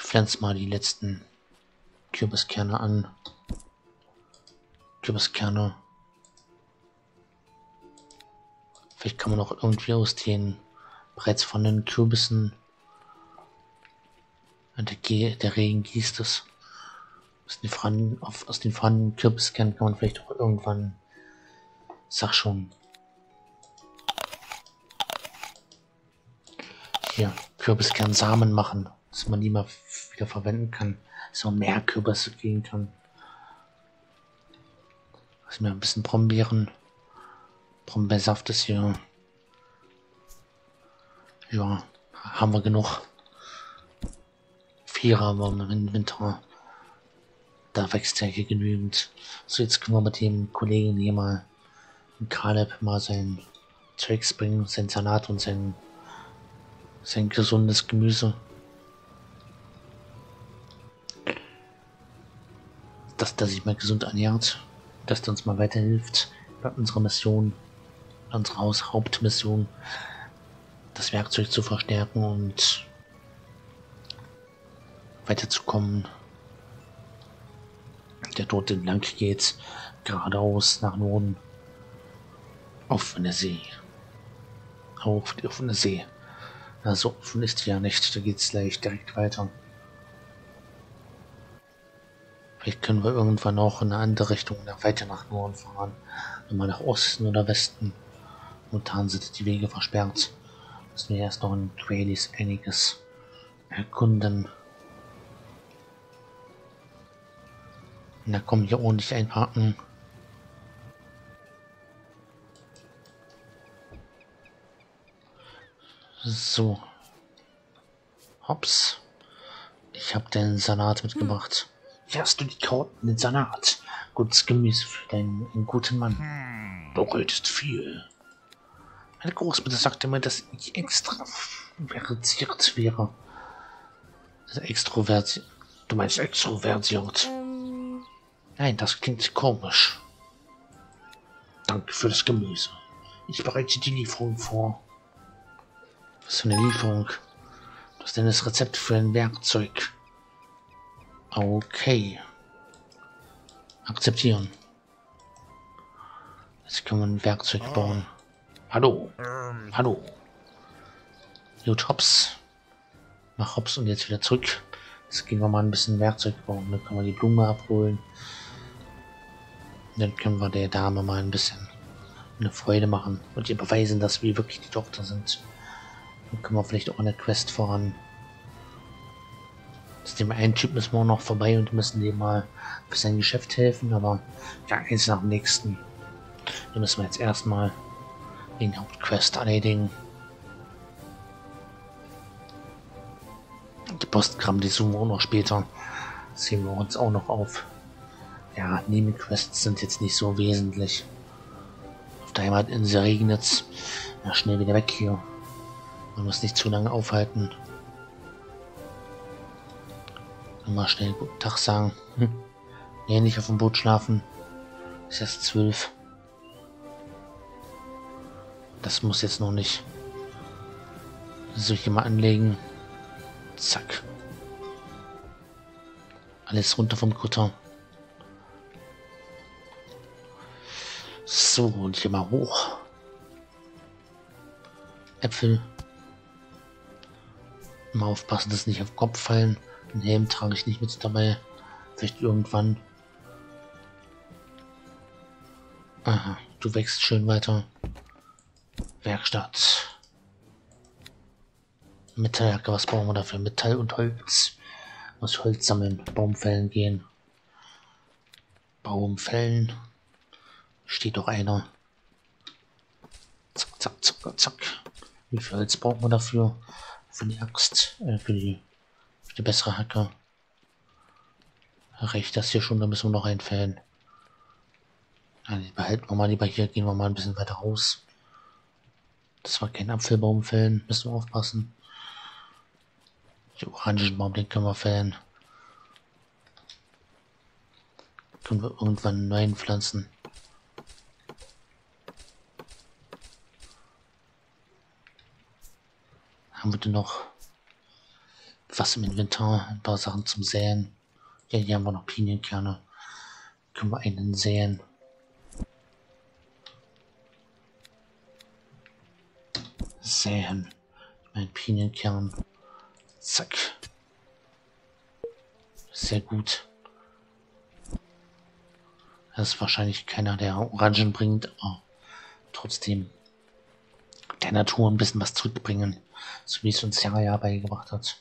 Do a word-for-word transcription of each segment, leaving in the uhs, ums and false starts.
pflanze mal die letzten Kürbiskerne an. Kürbiskerne. Vielleicht kann man auch irgendwie aus den bereits vorhandenen Kürbissen, der, der Regen gießt es, aus den vorhandenen, aus den vorhandenen Kürbiskernen kann man vielleicht auch irgendwann, sag schon, hier Kürbiskernsamen machen, dass man die mal wieder verwenden kann, dass man mehr Kürbisse gehen kann. Also mir ein bisschen Brombeeren, Brombeersaft ist hier, ja, haben wir genug. Vierer aber im Winter, da wächst ja hier genügend. So, jetzt können wir mit dem Kollegen hier mal, Caleb, mal sein Zeugs bringen, sein Salat und sein sein gesundes Gemüse. Dass der sich mal gesund ernährt, dass der uns mal weiterhilft bei unserer Mission, unsere Haus Hauptmission, das Werkzeug zu verstärken und weiterzukommen. Der dort entlang geht, geradeaus nach Norden, auf der See. Auf die offene See. Also offen ist die ja nicht, da geht es gleich direkt weiter. Vielleicht können wir irgendwann auch in eine andere Richtung, weiter nach Norden fahren. Mal nach Osten oder Westen. Momentan sind die Wege versperrt. Müssen wir erst noch in Qualis einiges erkunden. Und da kommen hier ordentlich einparken. So. Hops. Ich habe den Salat mitgebracht. Hier hast du die Karotten, den Salat. Gutes Gemüse für deinen guten Mann. Du redest viel. Meine Großmutter sagte mir, dass ich extravertiert wäre. Also extrovertiert. Du meinst extrovertiert? Ähm. Nein, das klingt komisch. Danke für das Gemüse. Ich bereite die Lieferung vor. Was für eine Lieferung? Das ist denn das Rezept für ein Werkzeug. Okay. Akzeptieren. Jetzt können wir ein Werkzeug bauen. Hallo. Hallo. Gut, hops. Mach hops und jetzt wieder zurück. Jetzt gehen wir mal ein bisschen Werkzeug bauen. Dann können wir die Blume abholen. Dann können wir der Dame mal ein bisschen eine Freude machen und ihr beweisen, dass wir wirklich die Tochter sind. Dann können wir vielleicht auch eine Quest voran. Das dem einen Typ müssen wir auch noch vorbei und müssen dem mal für sein Geschäft helfen, aber ja, eins nach dem nächsten. Da müssen wir jetzt erstmal den Hauptquest erledigen. Die Postgramm, die suchen wir auch noch später. Das sehen wir uns auch noch auf. Ja, Nebenquests sind jetzt nicht so wesentlich. Auf der Heimatinsel regnet es. Ja, schnell wieder weg hier. Man muss nicht zu lange aufhalten. Mal schnell guten Tag sagen. Hm. Nee, nicht auf dem Boot schlafen. Ist erst zwölf. Das muss jetzt noch nicht. Soll ich hier mal anlegen? Zack. Alles runter vom Kutter. So, und hier mal hoch. Äpfel. Mal aufpassen, dass nicht auf den Kopf fallen. Den Helm trage ich nicht mit dabei. Vielleicht irgendwann. Aha, du wächst schön weiter. Werkstatt. Metallhacke, was brauchen wir dafür? Metall und Holz. Muss Holz sammeln, Baumfällen gehen. Baumfällen. Steht doch einer. Zack, zack, zack, zack. Wie viel Holz brauchen wir dafür? Für die Axt, äh, für die, für die bessere Hacke. Reicht das hier schon, da müssen wir noch einfällen. Also behalten wir mal lieber hier, gehen wir mal ein bisschen weiter raus. Das war kein Apfelbaum fällen, müssen wir aufpassen. Den Orangenbaum, den können wir fällen. Können wir irgendwann einen neuen pflanzen. Haben wir denn noch? was im Inventar, ein paar Sachen zum Säen. Ja, hier haben wir noch Pinienkerne. Können wir einen säen. Säen. Mein Pinienkern. Zack. Sehr gut. Das ist wahrscheinlich keiner, der Orangen bringt, aber trotzdem der Natur ein bisschen was zurückbringen, so wie es uns ja beigebracht hat.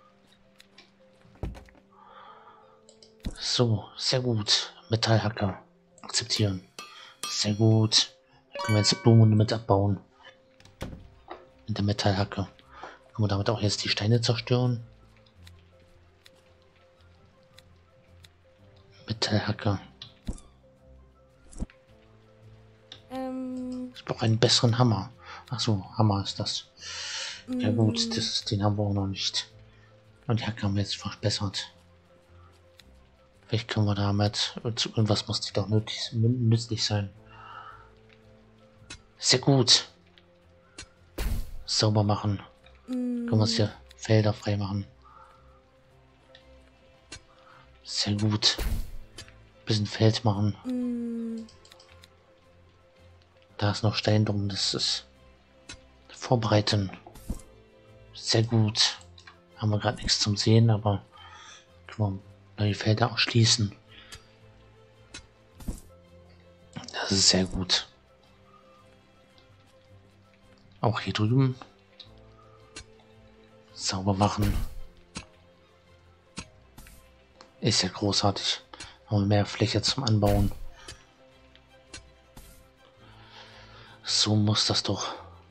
So, sehr gut. Metallhacker. Akzeptieren. Sehr gut. Dann können wir jetzt Blumen mit abbauen. Mit der Metallhacke. Können wir damit auch jetzt die Steine zerstören? Metallhacke. Ähm. Ich brauche einen besseren Hammer. Achso, Hammer ist das. Ja gut, das, den haben wir auch noch nicht. Und die Hacke haben wir jetzt verbessert. Vielleicht können wir damit, irgendwas muss doch nötig, nützlich sein. Sehr gut. Sauber machen. Können wir uns hier Felder frei machen. Sehr gut. Bisschen Feld machen. Da ist noch Stein drum, das ist vorbereiten. Sehr gut. Haben wir gerade nichts zum Sehen, aber können wir neue Felder auch schließen. Das ist sehr gut. Auch hier drüben. Sauber machen. Ist ja großartig. Haben wir mehr Fläche zum Anbauen. So muss das doch.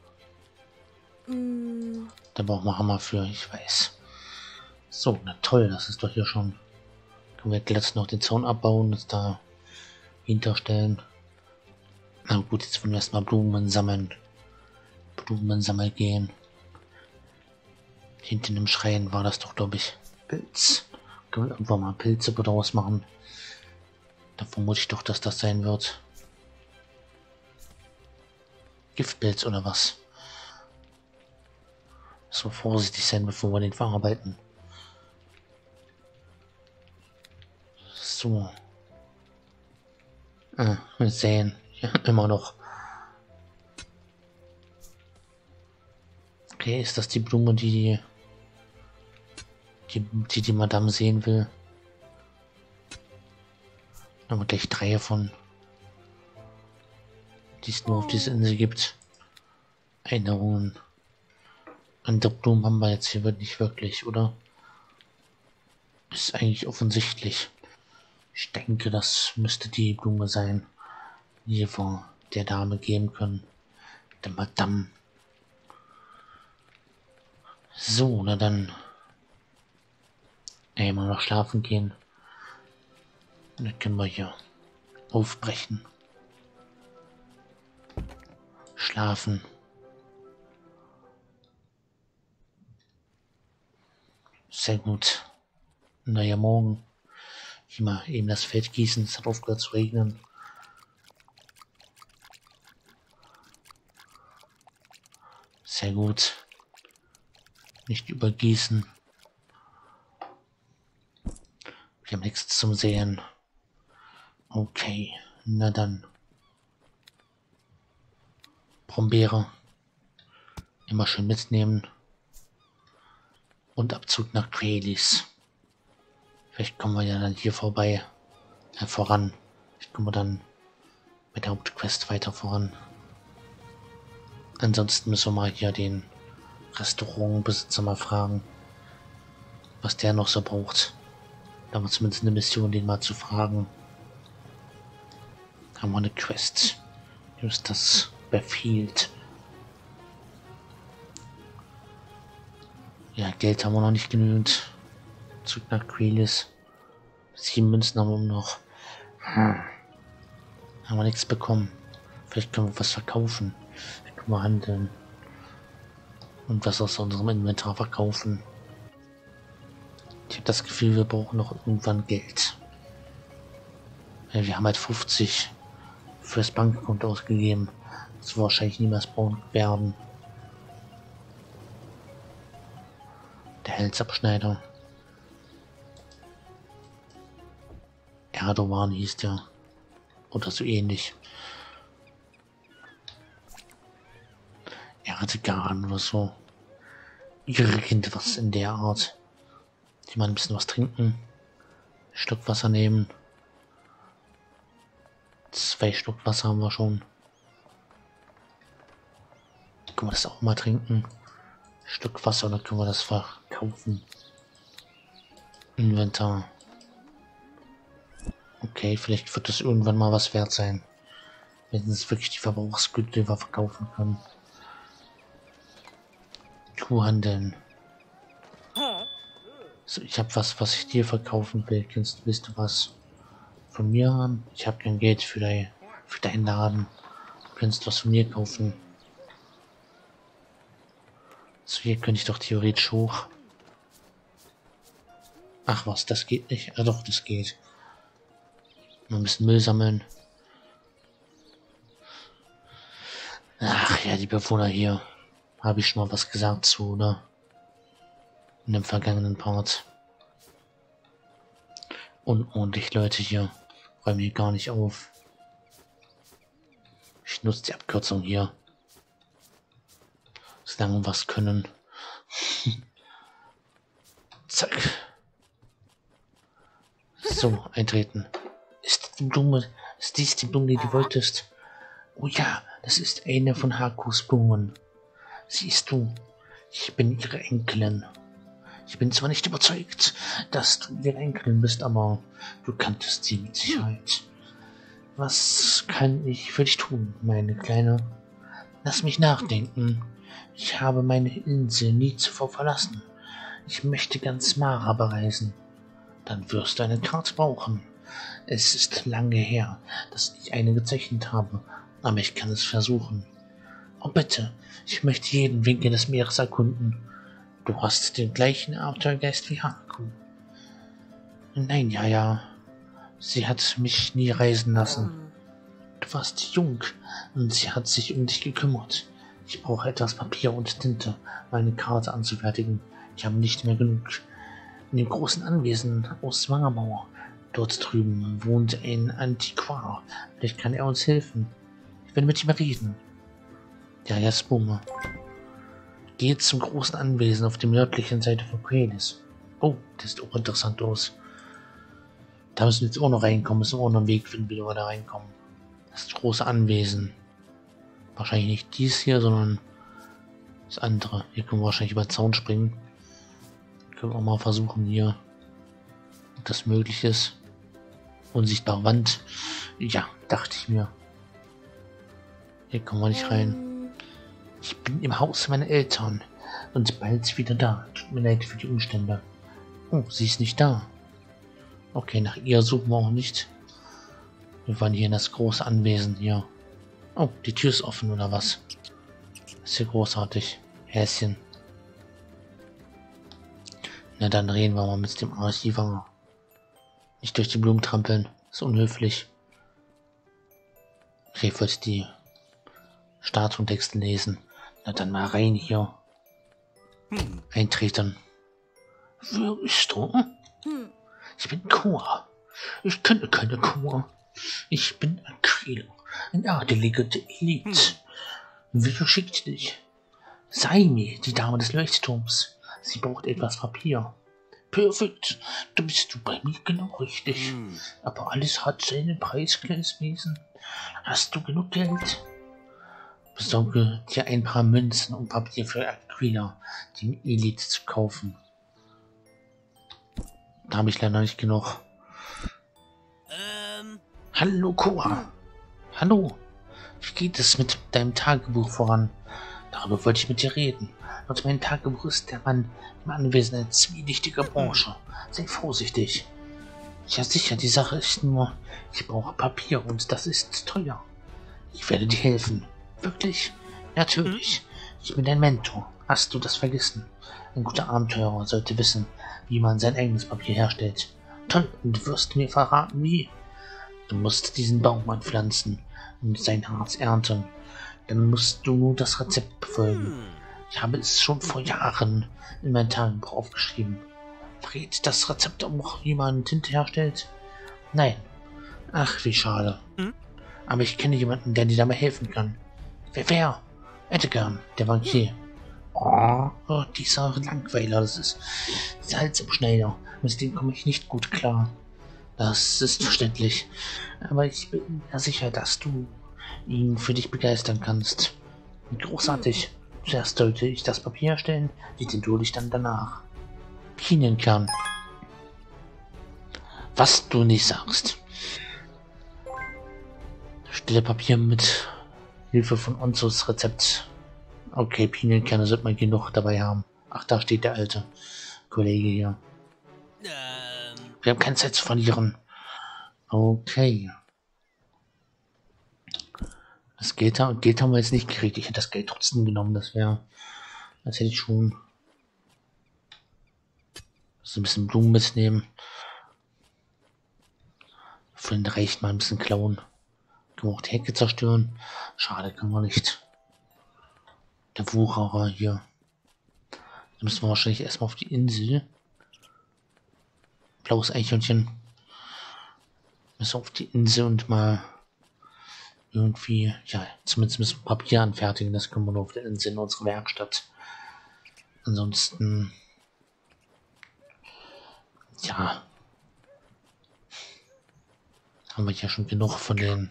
Mm. Da brauchen wir Hammer für, ich weiß. So, na toll, das ist doch hier schon. Können wir jetzt noch den Zaun abbauen, das da hinterstellen. Na gut, jetzt wollen wir erstmal Blumen sammeln. Blumen sammeln gehen. Hinten im Schrein war das doch, glaube ich, Pilz. Können wir irgendwann mal Pilze draus machen. Da vermute ich doch, dass das sein wird. Giftpilz oder was? So vorsichtig sein, bevor wir den verarbeiten. So. Ah, wir säen. Ja, immer noch. Okay, ist das die Blume, die die, die, die Madame sehen will? Da haben wir gleich drei davon, die es nur auf dieser Insel gibt. Erinnerungen. Andere Blumen haben wir jetzt hier nicht wirklich, oder? Ist eigentlich offensichtlich. Ich denke, das müsste die Blume sein, die wir von der Dame geben können. Der Madame. So, na dann. Ey, mal noch schlafen gehen. Dann können wir hier aufbrechen. Schlafen. Sehr gut. Naja, morgen. Hier mal eben das Feld gießen. Es hat aufgehört zu regnen. Sehr gut. Nicht übergießen. Wir haben nichts zum Sehen. Okay, na dann. Brombeere. Immer schön mitnehmen. Und Abzug nach Quelis. Vielleicht kommen wir ja dann hier vorbei. Äh, voran. Vielleicht kommen wir dann mit der Hauptquest weiter voran. Ansonsten müssen wir mal hier den Restaurantbesitzer mal fragen, was der noch so braucht. Da haben wir zumindest eine Mission, den mal zu fragen. Haben wir eine Quest. Just das Battlefield. Ja, Geld haben wir noch nicht genügend. Zurück nach Quelis. Sieben Münzen haben wir noch. Hm. Haben wir nichts bekommen. Vielleicht können wir was verkaufen. Vielleicht können wir handeln. Und was aus unserem Inventar verkaufen. Ich habe das Gefühl, wir brauchen noch irgendwann Geld. Ja, wir haben halt fünfzig fürs Bankkonto ausgegeben. Das wir wahrscheinlich niemals brauchen werden. Der Halsabschneider. Erdogan hieß der. Oder so ähnlich. Erdogan oder so. Irgendwas in der Art. Die mal ein bisschen was trinken. Schluck Wasser nehmen. Zwei Schluck Wasser haben wir schon. Können wir das auch mal trinken? Stück Wasser oder können wir das verkaufen? Inventar. Okay, vielleicht wird das irgendwann mal was wert sein. Wenn es wirklich die Verbrauchsgüter, die wir verkaufen können. Kuhhandeln. So, ich habe was, was ich dir verkaufen will. Kennst, willst du was von mir haben? Ich habe kein Geld für, dein, für deinen Laden. Du kannst was von mir kaufen. So, hier könnte ich doch theoretisch hoch. Ach was, das geht nicht. Ah doch, das geht. Mal ein bisschen Müll sammeln. Ach ja, die Bewohner hier. Habe ich schon mal was gesagt zu, oder? In dem vergangenen Part. Unordentlich, Leute, hier. Räumen hier gar nicht auf. Ich nutze die Abkürzung hier. Solange wir was können. Zack. So, eintreten. Ist die Blume, ist dies die Blume, die du wolltest? Oh ja, das ist eine von Hakus Blumen. Siehst du, ich bin ihre Enkelin. Ich bin zwar nicht überzeugt, dass du ihre Enkelin bist, aber du kanntest sie mit Sicherheit. Was kann ich für dich tun, meine Kleine? Lass mich nachdenken. Ich habe meine Insel nie zuvor verlassen. Ich möchte ganz Mara bereisen. Dann wirst du eine Karte brauchen. Es ist lange her, dass ich eine gezeichnet habe, aber ich kann es versuchen. Oh bitte, ich möchte jeden Winkel des Meeres erkunden. Du hast den gleichen Abenteuergeist wie Haku. Nein, ja, ja. Sie hat mich nie reisen lassen. Du warst jung und sie hat sich um dich gekümmert. Ich brauche etwas Papier und Tinte, um eine Karte anzufertigen. Ich habe nicht mehr genug. In dem großen Anwesen aus Wangermauer, dort drüben, wohnt ein Antiquar. Vielleicht kann er uns helfen. Ich will mit ihm reden. Ja, ja, Spume. Geht zum großen Anwesen auf der nördlichen Seite von Quenis. Oh, das sieht auch interessant aus. Da müssen wir jetzt auch noch reinkommen. Müssen wir auch noch einen Weg finden, wie wir da reinkommen. Das große Anwesen. Wahrscheinlich nicht dies hier, sondern das andere. Hier können wir wahrscheinlich über den Zaun springen. Können wir auch mal versuchen hier, ob das möglich ist. Unsichtbare Wand. Ja, dachte ich mir. Hier kommen wir nicht rein. Ich bin im Haus meiner Eltern und bald wieder da. Tut mir leid für die Umstände. Oh, sie ist nicht da. Okay, nach ihr suchen wir auch nicht. Wir waren hier in das große Anwesen hier. Oh, die Tür ist offen oder was? Das ist hier großartig. Häschen. Na dann reden wir mal mit dem Archivar. Nicht durch die Blumen trampeln. Ist unhöflich. Ich wollte die Statuen-Texte lesen. Na dann mal rein hier. Hm. Eintreten. Wer ist du? Hm. Ich bin Kua. Ich kenne keine Kua. Ich bin Aquila, ein Adelige der Elite. Hm. Wer schickt dich? Saimi, die Dame des Leuchtturms. Sie braucht etwas Papier. Perfekt, da bist du bei mir genau richtig. Hm. Aber alles hat seinen Preis, kleines Wesen. Hast du genug Geld? Besorge dir ein paar Münzen und Papier für Aquila, die Elite zu kaufen. Da habe ich leider nicht genug. Ähm. Hallo, Kua. Hallo. Wie geht es mit deinem Tagebuch voran? Darüber wollte ich mit dir reden. Laut meinem Tagebuch ist der Mann im Anwesen eine zwielichtige Branche. Sei vorsichtig. Ja sicher, die Sache ist nur, ich brauche Papier und das ist teuer. Ich werde dir helfen. Wirklich? Natürlich. Ich bin dein Mentor. Hast du das vergessen? Ein guter Abenteurer sollte wissen, wie man sein eigenes Papier herstellt. Toll, und du wirst mir verraten, wie. Du musst diesen Baum anpflanzen und sein Harz ernten. Dann musst du nur das Rezept befolgen. Ich habe es schon vor Jahren in mein Tagebuch aufgeschrieben. Verrät das Rezept auch, wie man Tinte herstellt? Nein. Ach, wie schade. Hm? Aber ich kenne jemanden, der dir dabei helfen kann. Wer? Wer? Edgar, der Bankier. Oh, oh, dieser Langweiler, das ist Salzabschneider. Mit dem komme ich nicht gut klar. Das ist verständlich. Aber ich bin mir sicher, dass du ihn für dich begeistern kannst. Großartig. Zuerst sollte ich das Papier erstellen, die Tinktur ich dann danach. Pinienkern. Was du nicht sagst. Stelle Papier mit Hilfe von Onzos Rezept. Okay, Pinienkerne sollte man genug dabei haben. Ach, da steht der alte Kollege hier. Ähm. Wir haben keine Zeit zu verlieren. Okay. Das Geld, Geld haben wir jetzt nicht gekriegt. Ich hätte das Geld trotzdem genommen. Das wäre, als hätte ich schon so ein bisschen Blumen mitnehmen. Für den reicht mal ein bisschen klauen. Können wir auch die Hecke zerstören. Schade, können wir nicht. Der Wucherer hier. Da müssen wir wahrscheinlich erstmal auf die Insel. Blaues Eichhörnchen. Müssen auf die Insel und mal irgendwie, ja, zumindest müssen wir Papier anfertigen. Das können wir nur auf der Insel in unserer Werkstatt. Ansonsten, ja, haben wir ja schon genug von den.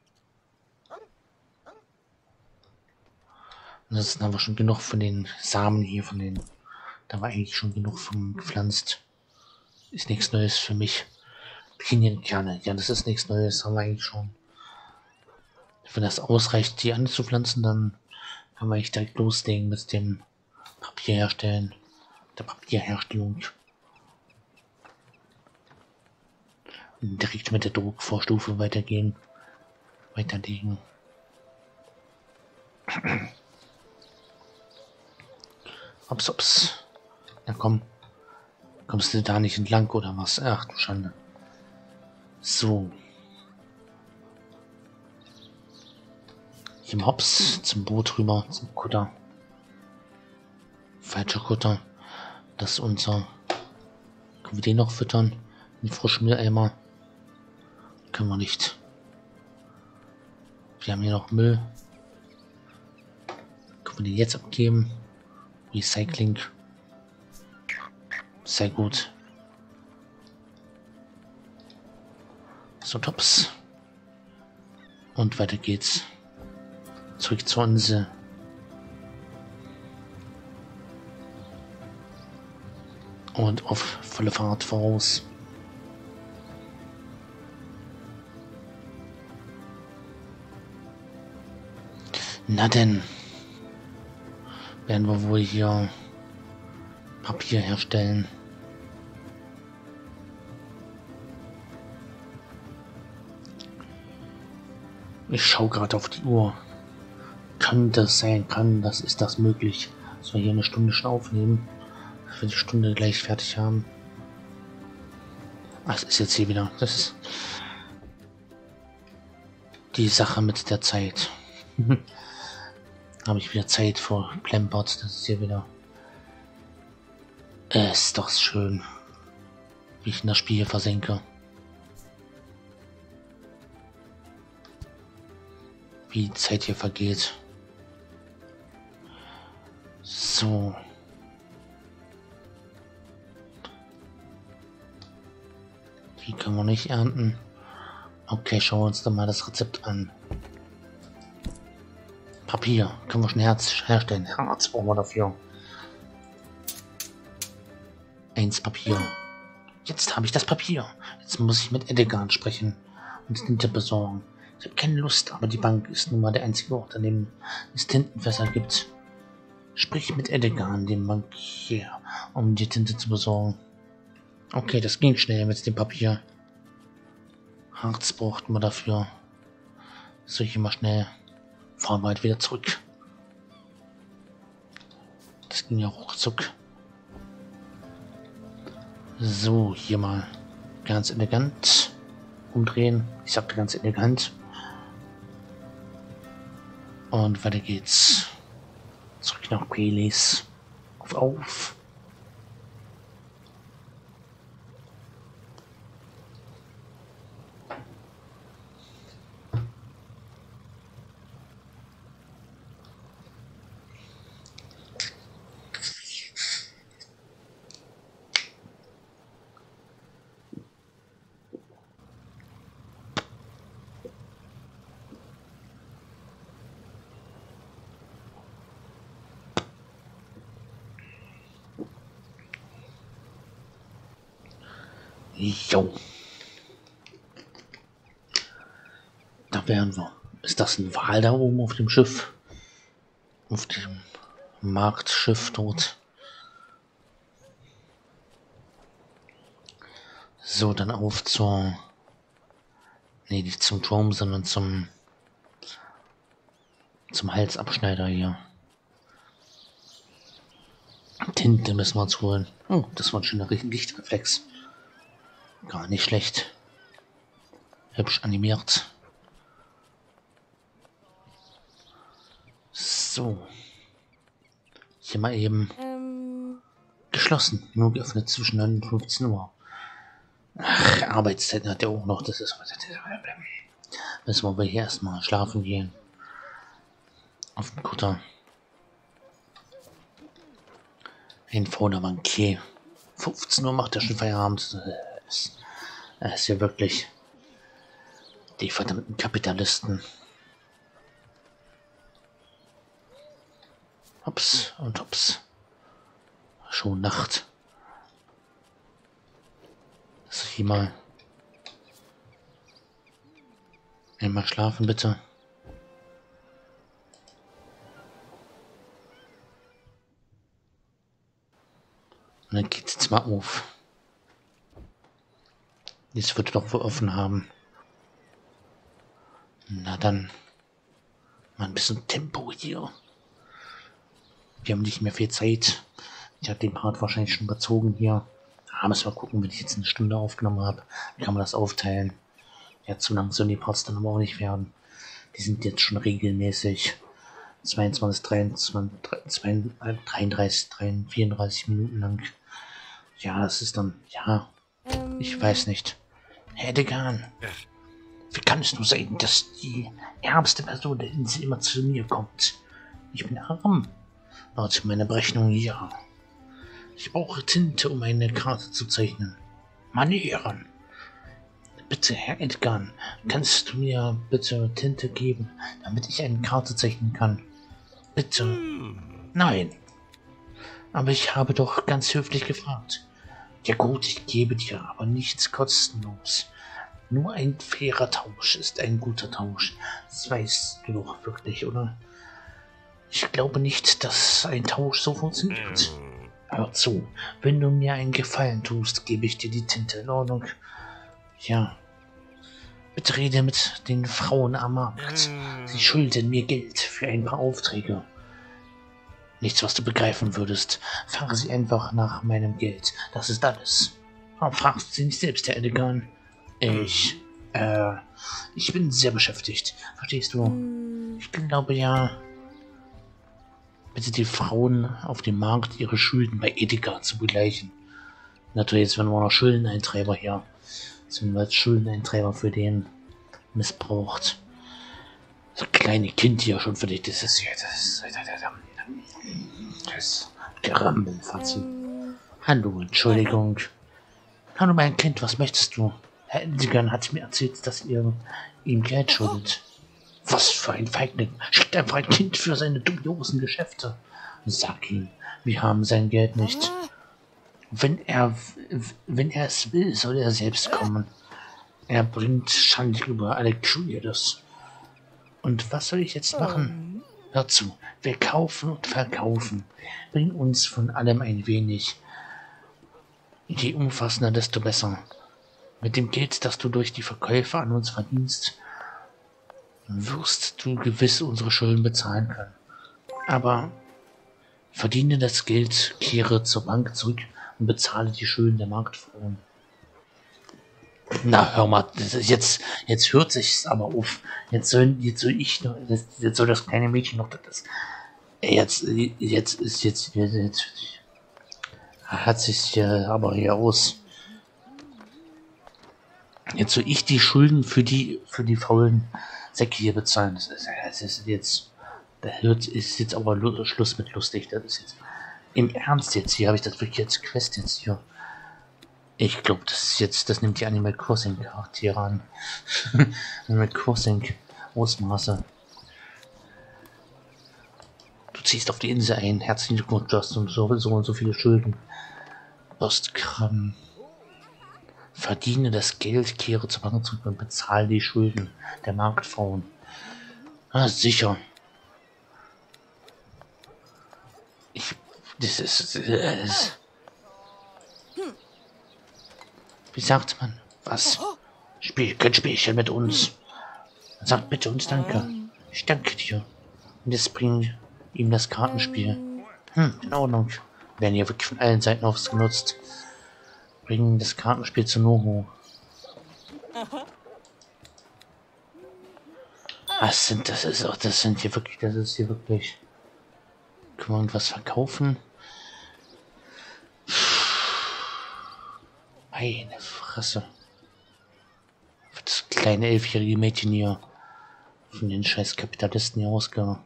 Ansonsten haben wir schon genug von den Samen hier, von den. Da war eigentlich schon genug von gepflanzt. Ist nichts Neues für mich. Pinienkerne, ja, das ist nichts Neues, haben wir eigentlich schon. Wenn das ausreicht, die anzupflanzen, dann kann man eigentlich direkt loslegen mit dem Papier herstellen, der Papierherstellung. Und direkt mit der Druckvorstufe weitergehen, weiterlegen. Ups, ups. Na komm. Kommst du da nicht entlang oder was? Ach du Schande. So. Hier im Hops zum Boot rüber, zum Kutter. Falscher Kutter. Das ist unser. Können wir den noch füttern? Den Frischmülleimer. Können wir nicht. Wir haben hier noch Müll. Können wir den jetzt abgeben? Recycling. Sehr gut. So, Tops. Und weiter geht's. Zurück zur Insel. Und auf volle Fahrt voraus. Na denn. Werden wir wohl hier Papier herstellen. Ich schaue gerade auf die Uhr. Könnte es sein, kann, das ist das möglich, dass wir hier eine Stunde schon aufnehmen, dass wir die Stunde gleich fertig haben. Ach, es ist jetzt hier wieder, das ist die Sache mit der Zeit. Habe ich wieder Zeit vor Plempert, das ist hier wieder. Es ist doch schön, wie ich in das Spiel versenke. Wie die Zeit hier vergeht. So. Die können wir nicht ernten. Okay, schauen wir uns dann mal das Rezept an. Papier. Können wir schon Herz herstellen. Herz brauchen wir dafür. Eins Papier. Jetzt habe ich das Papier. Jetzt muss ich mit Edgar sprechen und Tinte besorgen. Ich habe keine Lust, aber die Bank ist nun mal der einzige Ort, an dem es Tintenfässer gibt. Sprich mit Edgar, dem Bankier, um die Tinte zu besorgen. Okay, das ging schnell mit dem Papier. Harz brauchten wir dafür. Soll ich immer schnell fahren wir halt wieder zurück. Das ging ja ruckzuck. So, hier mal ganz elegant umdrehen. Ich sagte ganz elegant. Und weiter geht's. Zurück. Knockelis. Auf, auf. Jo. Da wären wir. Ist das ein Wal da oben auf dem Schiff? Auf dem Marktschiff dort. So, dann auf zur... Nee, nicht zum Turm, sondern zum... Zum Halsabschneider hier. Tinte müssen wir uns holen. Oh, das war ein schöner Lichtreflex. Gar nicht schlecht. Hübsch animiert. So. Hier mal eben ähm. geschlossen. Nur geöffnet zwischen neun und fünfzehn Uhr. Ach, Arbeitszeiten hat er auch noch. Das ist was. Müssen wir aber hier erstmal schlafen gehen. Auf dem Kutter. Ein Vorderbankier. fünfzehn Uhr macht er schon Feierabend. Er ist ja wirklich die verdammten Kapitalisten. Hops und hops. Schon Nacht. Also hier mal einmal schlafen bitte. Und dann geht's jetzt mal auf. Jetzt wird doch wohl offen haben. Na dann. Mal ein bisschen Tempo hier. Wir haben nicht mehr viel Zeit. Ich habe den Part wahrscheinlich schon überzogen hier. Da müssen wir gucken, wenn ich jetzt eine Stunde aufgenommen habe. Wie kann man das aufteilen? Ja, zu lang sollen die Parts dann aber auch nicht werden. Die sind jetzt schon regelmäßig zweiundzwanzig, dreiundzwanzig, dreiunddreißig, vierunddreißig Minuten lang. Ja, das ist dann, ja, ich weiß nicht. Herr Degan, wie kann es nur sein, dass die ärmste Person der Insel immer zu mir kommt? Ich bin arm. Laut meiner Berechnung, ja. Ich brauche Tinte, um eine Karte zu zeichnen. Manieren. Bitte, Herr Edgar, kannst du mir bitte Tinte geben, damit ich eine Karte zeichnen kann? Bitte. Nein. Aber ich habe doch ganz höflich gefragt. Ja gut, ich gebe dir aber nichts kostenlos. Nur ein fairer Tausch ist ein guter Tausch. Das weißt du doch wirklich, oder? Ich glaube nicht, dass ein Tausch so funktioniert. Hör zu, wenn du mir einen Gefallen tust, gebe ich dir die Tinte, in Ordnung? Ja. Bitte rede mit den Frauen am Markt. Sie schulden mir Geld für ein paar Aufträge. Nichts, was du begreifen würdest. Frage sie einfach nach meinem Geld. Das ist alles. Warum fragst du sie nicht selbst, Herr Edegan? Ich, äh, ich bin sehr beschäftigt. Verstehst du? Ich glaube ja... Bitte die Frauen auf dem Markt ihre Schulden bei Edeka zu begleichen. Natürlich, jetzt werden wir noch Schuldeneintreiber hier. Jetzt werden wir als Schuldeneintreiber für den missbraucht. Das kleine Kind hier schon für dich. Das ist ja das, das Gerampelfatzi. Hallo, Entschuldigung. Hallo mein Kind, was möchtest du? Herr Endigan hat mir erzählt, dass ihr ihm Geld schuldet. Was für ein Feigling. Schickt einfach ein Kind für seine dubiosen Geschäfte. Sag ihm, wir haben sein Geld nicht. Wenn er, wenn er es will, soll er selbst kommen. Er bringt Schande über alle Creators. Und was soll ich jetzt machen? Hör zu, wir kaufen und verkaufen. Bring uns von allem ein wenig. Je umfassender, desto besser. Mit dem Geld, das du durch die Verkäufe an uns verdienst, wirst du gewiss unsere Schulden bezahlen können. Aber verdiene das Geld, kehre zur Bank zurück und bezahle die Schulden der Marktfrauen. Na, hör mal, das ist jetzt, jetzt hört sich's aber auf. Jetzt soll, jetzt soll ich noch, jetzt soll das kleine Mädchen noch das Jetzt, jetzt ist jetzt, jetzt hat sich hier aber hier aus. Jetzt soll ich die Schulden für die für die faulen Säcke hier bezahlen. Das ist, das ist jetzt, da hört ist jetzt aber Schluss mit lustig. Das ist jetzt im Ernst jetzt hier habe ich das wirklich jetzt Quest jetzt hier. Ich glaube, das ist jetzt, das nimmt die Animal Crossing Charaktere an. Animal Crossing Ausmaße. Du ziehst auf die Insel ein. Herzlichen Glückwunsch, du hast und so, so und so viele Schulden. Ostkram. Verdiene das Geld, kehre zur Bank zurück und bezahle die Schulden der Marktfrauen. Ah, sicher. Ich. Das ist. Das, wie sagt man? Was? Spiel, kein Spielchen mit uns. Sagt bitte uns Danke. Ich danke dir. Und jetzt bringen ihm das Kartenspiel. Hm, in Ordnung. Werden ja wirklich von allen Seiten ausgenutzt. Bringen das Kartenspiel zu Noho. Was sind das? Ist auch, das sind hier wirklich, das ist hier wirklich. Können wir irgendwas verkaufen? Meine Fresse. Das kleine elfjährige Mädchen hier von den scheiß Kapitalisten hier ausge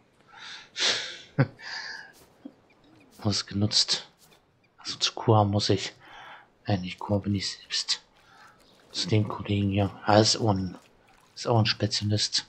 ausgenutzt. Also zu Kur muss ich. Nein, nicht Kur bin ich selbst. Zu dem Kollegen hier. Ah, ist auch ein, ist auch ein Spezialist.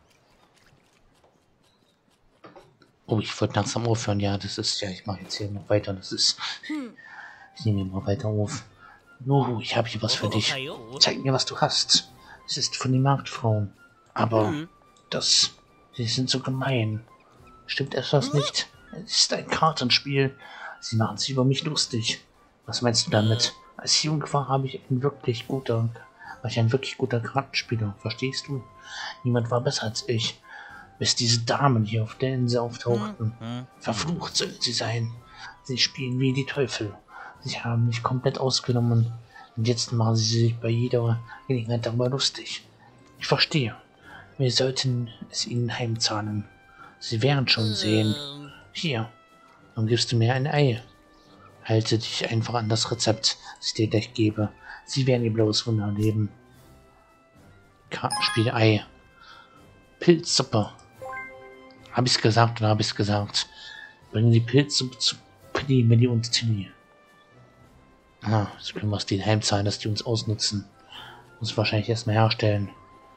Oh, ich wollte langsam aufhören. Ja, das ist ja, ich mache jetzt hier noch weiter. Das ist. Ich nehme mal weiter auf. Noho, ich habe hier was für dich. Zeig mir, was du hast. Es ist von den Marktfrauen. Aber das, sie sind so gemein. Stimmt etwas nicht? Es ist ein Kartenspiel. Sie machen sich über mich lustig. Was meinst du damit? Als ich jung war, habe ich ein wirklich guter, war ich ein wirklich guter Kartenspieler. Verstehst du? Niemand war besser als ich. Bis diese Damen hier auf der Insel auftauchten. Verflucht sollen sie sein. Sie spielen wie die Teufel. Sie haben mich komplett ausgenommen. Und jetzt machen sie sich bei jeder Gelegenheit darüber lustig. Ich verstehe. Wir sollten es ihnen heimzahlen. Sie werden schon sehen. Hier, dann gibst du mir ein Ei. Halte dich einfach an das Rezept, das ich dir gleich gebe. Sie werden ihr blaues Wunder erleben. Kartenspiel Ei. Pilzsuppe. Hab ich's gesagt oder hab ich's gesagt? Bringen die Pilzsuppe zu Penny, Millie und Timmy. Ah, so können wir es denen heimzahlen, dass die uns ausnutzen. Muss wahrscheinlich erstmal herstellen.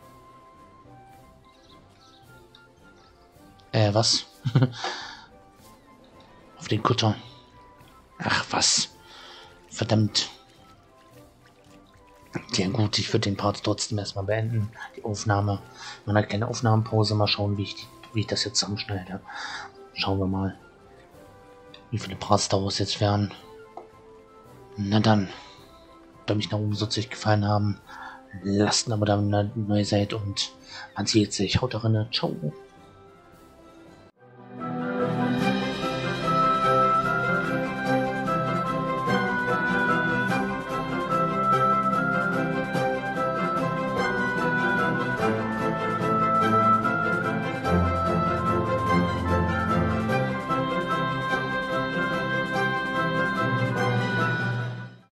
Äh, was? Auf den Kutter. Ach, was? Verdammt. Ja gut, ich würde den Part trotzdem erstmal beenden. Die Aufnahme. Man hat keine Aufnahmenpause. Mal schauen, wie ich, die, wie ich das jetzt zusammenschneide. Schauen wir mal, wie viele Parts daraus jetzt werden. Na dann. Wenn mich nach oben so sich gefallen haben, lasst ein Abo da, wenn ihr neu seid und man sieht sich. Haut rein. Ciao.